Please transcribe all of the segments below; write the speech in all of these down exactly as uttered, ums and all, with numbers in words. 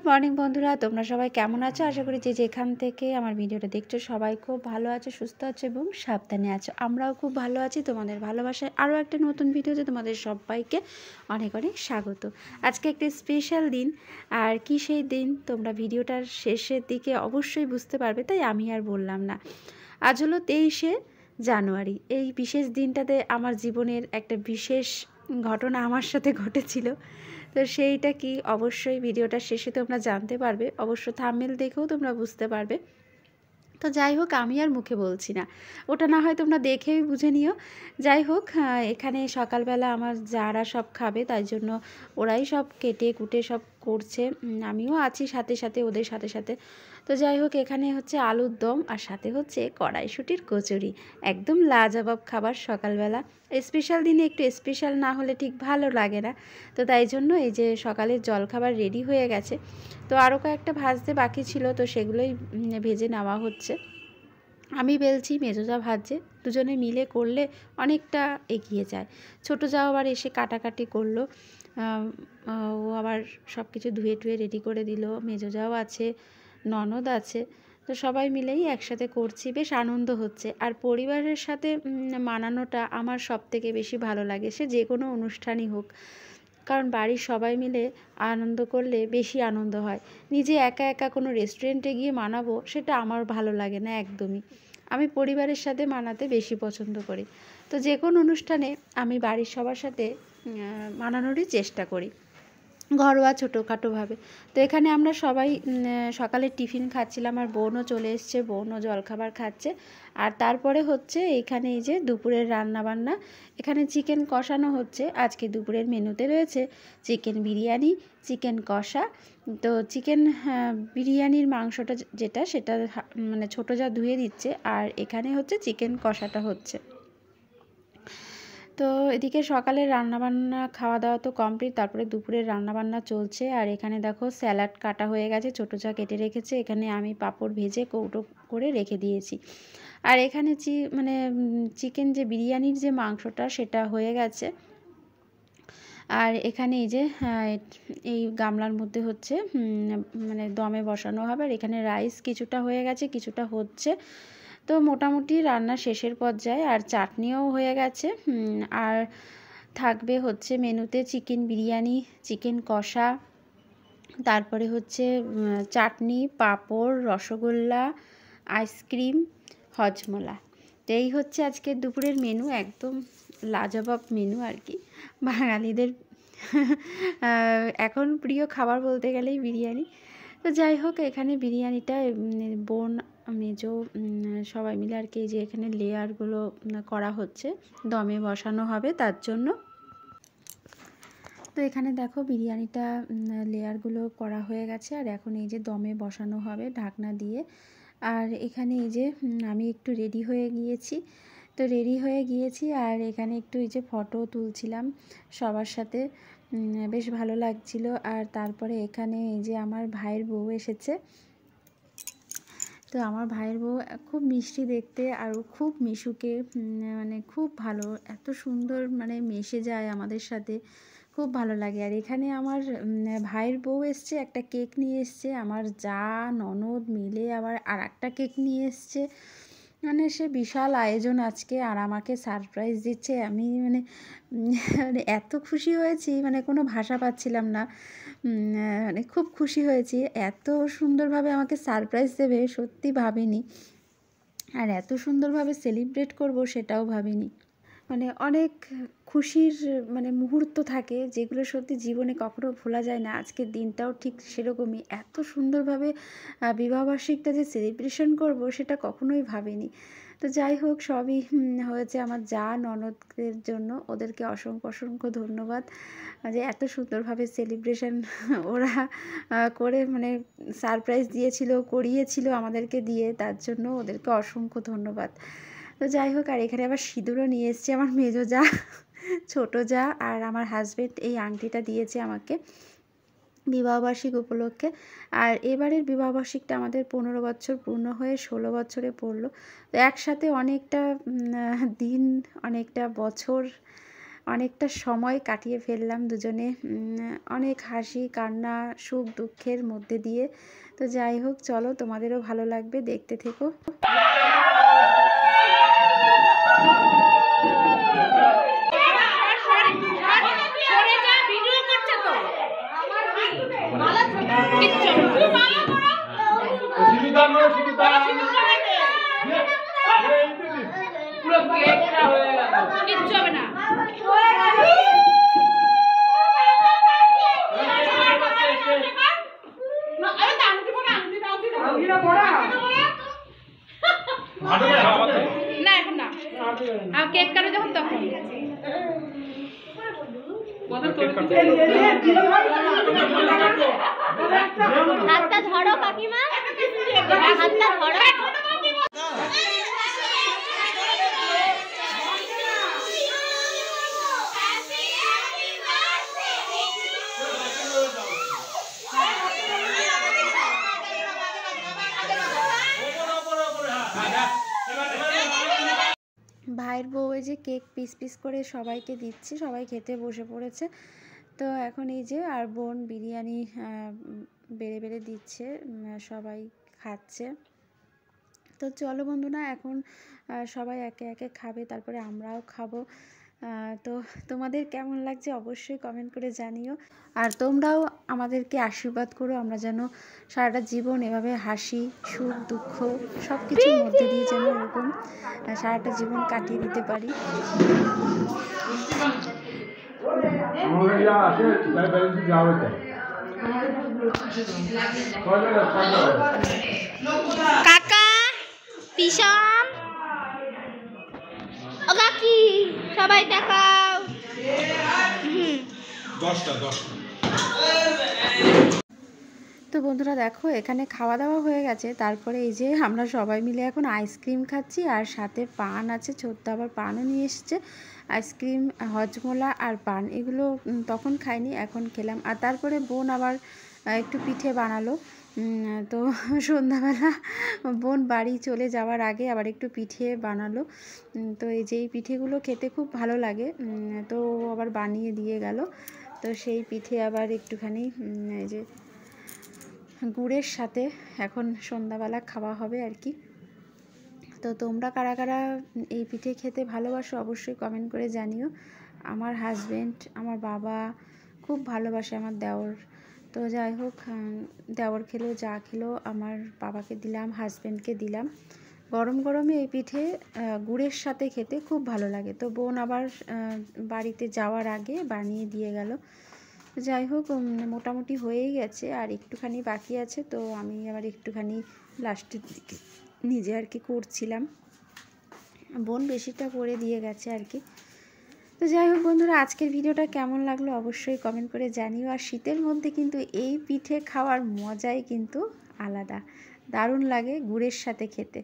Good morning বন্ধুরা, তোমরা সবাই কেমন আছো? আশা করি যে যেখান থেকে আমার ভিডিওটা দেখছো সবাই খুব ভালো আছো, সুস্থ আছো এবং সাবধানে আছো। আমরাও খুব ভালো আছি। তোমাদের ভালোবাসায় আরও একটা নতুন ভিডিওতে তোমাদের সবাইকে অনেক অনেক স্বাগত। আজকে একটি স্পেশাল দিন, আর কি সেই দিন তোমরা ভিডিওটার শেষের দিকে অবশ্যই বুঝতে পারবে, তাই আমি আর বললাম না। আজ হলো তেইশে জানুয়ারি। এই বিশেষ দিনটাতে আমার জীবনের একটা বিশেষ ঘটনা আমার সাথে ঘটেছিল। তো সেইটা কি অবশ্যই ভিডিওটা শেষে তোমরা জানতে পারবে, অবশ্য থাম্বনেল দেখেও তোমরা বুঝতে পারবে। তো যাই হোক, আমি আর মুখে বলছি না, ওটা না হয় তোমরা দেখেই বুঝে নিও। যাই হোক, এখানে সকালবেলা আমার যারা সব খাবে তাই জন্য ওরাই সব কেটে কুটে সব করছে, আমিও আছি সাথে সাথে ওদের সাথে সাথে। তো যাই হোক, এখানে হচ্ছে আলুর দম আর সাথে হচ্ছে কড়াইশুঁটির কচুরি, একদম লাজবাব খাবার সকালবেলা। স্পেশাল দিনে একটু স্পেশাল না হলে ঠিক ভালো লাগে না। তো তাই জন্য এই যে সকালের জলখাবার রেডি হয়ে গেছে। তো আরও কয়েকটা ভাজতে বাকি ছিল, তো সেগুলোই ভেজে নেওয়া হচ্ছে। আমি বেলছি, মেজোজা ভাজছে, দুজনে মিলে করলে অনেকটা এগিয়ে যায়। ছোটো যাও আবার এসে কাটাকাটি করলো, ও আবার সব কিছু ধুয়ে টুয়ে রেডি করে দিল। মেজোজাও আছে, ননদ আছে, তো সবাই মিলেই একসাথে করছি, বেশ আনন্দ হচ্ছে। আর পরিবারের সাথে মানানোটা আমার সব থেকে বেশি ভালো লাগে, সে যে কোনো অনুষ্ঠানই হোক, কারণ বাড়ির সবাই মিলে আনন্দ করলে বেশি আনন্দ হয়। নিজে একা একা কোনো রেস্টুরেন্টে গিয়ে মানাবো, সেটা আমার ভালো লাগে না একদমই। আমি পরিবারের সাথে মানাতে বেশি পছন্দ করি। তো যে কোনো অনুষ্ঠানে আমি বাড়ির সবার সাথে মানানোরই চেষ্টা করি, ঘরোয়া ছোটোখাটোভাবে। তো এখানে আমরা সবাই সকালে টিফিন খাচ্ছিলাম, আর বোনও চলে এসছে, বোনও জলখাবার খাচ্ছে। আর তারপরে হচ্ছে এখানে এই যে দুপুরের রান্নাবান্না, এখানে চিকেন কষানো হচ্ছে। আজকে দুপুরের মেনুতে রয়েছে চিকেন বিরিয়ানি, চিকেন কষা। তো চিকেন বিরিয়ানির মাংসটা যেটা, সেটা মানে ছোটো যা ধুয়ে দিচ্ছে, আর এখানে হচ্ছে চিকেন কষাটা হচ্ছে। তো এদিকে সকালের রান্নাবান্না খাওয়া দাওয়া তো কমপ্লিট, তারপরে দুপুরের রান্নাবান্না চলছে। আর এখানে দেখো স্যালাড কাটা হয়ে গেছে, ছোটো চা কেটে রেখেছে, এখানে আমি পাঁপড় ভেজে কৌটো করে রেখে দিয়েছি। আর এখানে চি মানে চিকেন যে বিরিয়ানির যে মাংসটা, সেটা হয়ে গেছে। আর এখানে এই যে এই গামলার মধ্যে হচ্ছে মানে দমে বসানো হবে। আর এখানে রাইস কিছুটা হয়ে গেছে, কিছুটা হচ্ছে। তো মোটামুটি রান্না শেষের পর্যায়ে, আর চাটনিও হয়ে গেছে। আর থাকবে হচ্ছে মেনুতে চিকেন বিরিয়ানি, চিকেন কষা, তারপরে হচ্ছে চাটনি, পাঁপড়, রসগোল্লা, আইসক্রিম, হজমোলা। তো এই হচ্ছে আজকের দুপুরের মেনু, একদম লাজবাব মেনু আর কি। বাঙালিদের এখন প্রিয় খাবার বলতে গেলেই বিরিয়ানি। তো যাই হোক, এখানে বিরিয়ানিটা বোন, মেজো সবাই মিলে আর কি, যে এখানে লেয়ারগুলো করা হচ্ছে, দমে বসানো হবে তার জন্য। তো এখানে দেখো বিরিয়ানিটা লেয়ারগুলো করা হয়ে গেছে, আর এখন এই যে দমে বসানো হবে ঢাকনা দিয়ে। আর এখানে এই যে আমি একটু রেডি হয়ে গিয়েছি, তো রেডি হয়ে গিয়েছি আর এখানে একটু এই যে ফটো তুলছিলাম সবার সাথে, বেশ ভালো লাগছিল। আর তারপরে এখানে এই যে আমার ভাইয়ের বউ এসেছে। তো আমার ভাইয়ের বউ খুব মিষ্টি দেখতে, আর খুব মিশুকে, মানে খুব ভালো, এত সুন্দর মানে মিশে যায় আমাদের সাথে, খুব ভালো লাগে। আর এখানে আমার ভাইয়ের বউ এসছে, একটা কেক নিয়ে এসছে, আমার যা ননদ মিলে আবার আর একটা কেক নিয়ে এসছে। মানে সে বিশাল আয়োজন আজকে, আর আমাকে সারপ্রাইজ দিচ্ছে। আমি মানে মানে এত খুশি হয়েছি, মানে কোনো ভাষা পাচ্ছিলাম না, মানে খুব খুশি হয়েছি। এত সুন্দরভাবে আমাকে সারপ্রাইজ দেবে সত্যি ভাবিনি, আর এত সুন্দরভাবে সেলিব্রেট করব সেটাও ভাবিনি। মানে অনেক খুশির মানে মুহূর্ত থাকে, যেগুলো সত্যি জীবনে কখনো ভোলা যায় না। আজকের দিনটাও ঠিক সেরকমই, এত সুন্দরভাবে বিবাহবার্ষিকটা যে সেলিব্রেশন করব সেটা কখনোই ভাবিনি। তো যাই হোক, সবই হয়েছে আমার যা ননদদের জন্য, ওদেরকে অসংখ্য অসংখ্য ধন্যবাদ যে এত সুন্দরভাবে সেলিব্রেশন ওরা করে মানে সারপ্রাইজ দিয়েছিল, করিয়েছিল আমাদেরকে দিয়ে, তার জন্য ওদেরকে অসংখ্য ধন্যবাদ। তো যাই হোক, আর এখানে আবার সিঁদুরও নিয়ে এসছে আমার মেজো যা, ছোটো যা, আর আমার হাজব্যান্ড এই আংটিটা দিয়েছে আমাকে বিবাহবার্ষিক উপলক্ষে। আর এবারের বিবাহবার্ষিকটা আমাদের পনেরো বছর পূর্ণ হয়ে ষোলো বছরে পড়লো। তো একসাথে অনেকটা দিন, অনেকটা বছর অনেকটা সময় কাটিয়ে ফেললাম দুজনে, অনেক হাসি কান্না সুখ দুঃখের মধ্যে দিয়ে। তো যাই হোক, চলো তোমাদেরও ভালো লাগবে, দেখতে থেকো। কিচ্ছু হবে না। না এখন না, আর কেক কাটো যখন তখন। হাতটা ধরো কাকিমা, হাতটা ধরো। ভাইয়ের বউ এই যে কেক পিস পিস করে সবাইকে দিচ্ছে, সবাই খেতে বসে পড়েছে। তো এখন এই যে আর বোন বিরিয়ানি বেড়ে বেড়ে দিচ্ছে, সবাই খাচ্ছে। তো চলো বন্ধুরা, এখন সবাই একে একে খাবে, তারপরে আমরাও খাবো। তো তোমাদের কেমন লাগছে অবশ্যই কমেন্ট করে জানিও, আর তোমরাও আমাদেরকে আশীর্বাদ করো, আমরা যেন সারাটা জীবন এভাবে হাসি সুখ দুঃখ সব কিছুর মধ্যে দিয়ে যেন এরকম সারাটা জীবন কাটিয়ে দিতে পারি। কাকা পিসাম ও কাকি সবাই দেখাও। দশটা দশটা। তো বন্ধুরা দেখো, এখানে খাওয়া দাওয়া হয়ে গেছে, তারপরে এই যে আমরা সবাই মিলে এখন আইসক্রিম খাচ্ছি, আর সাথে পান আছে, ছোট্ট আবার পানও নিয়ে এসছে। আইসক্রিম হজমোলা আর পান এগুলো তখন খাইনি, এখন খেলাম। আর তারপরে বোন আবার একটু পিঠে বানালো। তো সন্ধ্যাবেলা বোন বাড়ি চলে যাওয়ার আগে আবার একটু পিঠে বানালো। তো এই যে এই পিঠেগুলো খেতে খুব ভালো লাগে, তো আবার বানিয়ে দিয়ে গেল। তো সেই পিঠে আবার একটুখানি এই যে গুড়ের সাথে এখন সন্ধ্যাবেলা খাওয়া হবে আর কি। তো তোমরা কারা কারা এই পিঠে খেতে ভালোবাসো অবশ্যই কমেন্ট করে জানিও। আমার হাজব্যান্ড, আমার বাবা খুব ভালোবাসে, আমার দেওর। তো যাই হোক, দেওর খেলো যা খেলো, আমার বাবাকে দিলাম, হাজব্যান্ডকে দিলাম। গরম গরমে এই পিঠে গুড়ের সাথে খেতে খুব ভালো লাগে। তো বোন আবার বাড়িতে যাওয়ার আগে বানিয়ে দিয়ে গেল। যাই হোক, মোটামুটি হয়েই গেছে, আর একটুখানি বাকি আছে। তো আমি আবার একটুখানি লাস্টের দিকে নিজে আর কি করছিলাম, বোন বেশিটা করে দিয়ে গেছে আর কি। তো যাই হোক বন্ধুরা, আজকের ভিডিওটা কেমন লাগলো অবশ্যই কমেন্ট করে জানিও। আর শীতের মধ্যে কিন্তু এই পিঠে খাওয়ার মজাই কিন্তু আলাদা, দারুণ লাগে গুড়ের সাথে খেতে।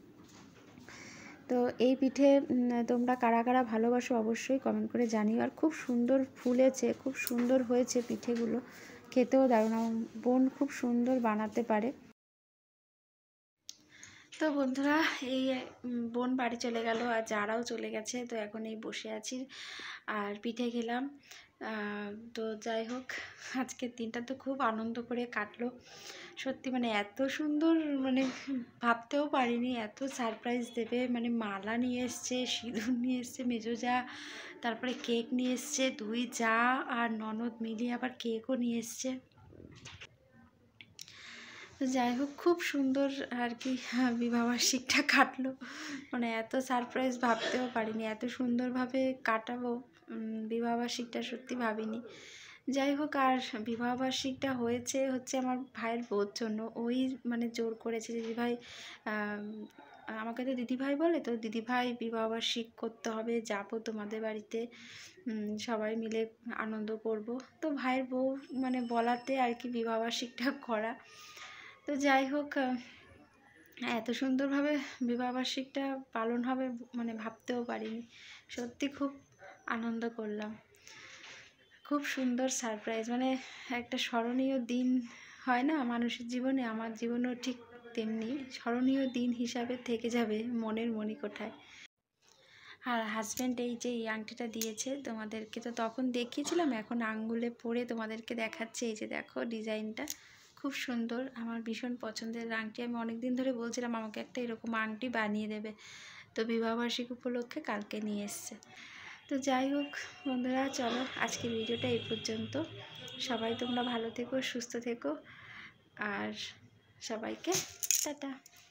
তো এই পিঠে তোমরা কারা কারা ভালোবাসো অবশ্যই কমেন্ট করে জানিও। আর খুব সুন্দর ফুলেছে, খুব সুন্দর হয়েছে পিঠেগুলো, খেতেও দারুণ। বোন খুব সুন্দর বানাতে পারে। তো বন্ধুরা, এই বোন বাড়ি চলে গেল আর যারাও চলে গেছে। তো এখন এই বসে আছি আর পিঠে খেলাম। তো যাই হোক, আজকের দিনটা তো খুব আনন্দ করে কাটলো সত্যি। মানে এত সুন্দর, মানে ভাবতেও পারিনি এত সারপ্রাইজ দেবে। মানে মালা নিয়ে এসছে, সিঁদুর নিয়ে এসছে মেজো যা, তারপরে কেক নিয়ে এসছে, দুই যা আর ননদ মিলিয়ে আবার কেকও নিয়ে এসছে। তো যাই হোক, খুব সুন্দর আর কি বিবাহবার্ষিকটা কাটলো। মানে এত সারপ্রাইজ ভাবতেও পারিনি, এত সুন্দরভাবে কাটাবো বিবাহবার্ষিকটা সত্যি ভাবিনি। যাই হোক, আর বিবাহবার্ষিকটা হয়েছে হচ্ছে আমার ভাইয়ের বউর জন্য। ওই মানে জোর করেছে যে দিদিভাই, আমাকে তো দিদিভাই বলে, তো দিদিভাই বিবাহবার্ষিক করতে হবে, যাবো তোমাদের বাড়িতে, সবাই মিলে আনন্দ করব। তো ভাইয়ের বউ মানে বলাতে আর কি বিবাহবার্ষিকটা করা। তো যাই হোক, এত সুন্দরভাবে বিবাহবার্ষিকটা পালন হবে মানে ভাবতেও পারিনি। সত্যি খুব আনন্দ করলাম, খুব সুন্দর সারপ্রাইজ। মানে একটা স্মরণীয় দিন হয় না মানুষের জীবনে, আমার জীবনেও ঠিক তেমনি স্মরণীয় দিন হিসাবে থেকে যাবে মনের মণিকোঠায়। আর হাজব্যান্ড এই যে এই আংটিটা দিয়েছে তোমাদেরকে তো তখন দেখিয়েছিলাম, এখন আঙ্গুলে পরে তোমাদেরকে দেখাচ্ছে। এই যে দেখো ডিজাইনটা খুব সুন্দর, আমার ভীষণ পছন্দের আংটি। আমি অনেক দিন ধরে বলছিলাম আমাকে একটা এরকম আংটি বানিয়ে দেবে, তো বিবাহবার্ষিকী উপলক্ষে কালকে নিয়ে এসছে। তো যাই হোক বন্ধুরা, চলো আজকের ভিডিওটা এই পর্যন্ত। সবাই তোমরা ভালো থেকো, সুস্থ থেকো, আর সবাইকে টাটা।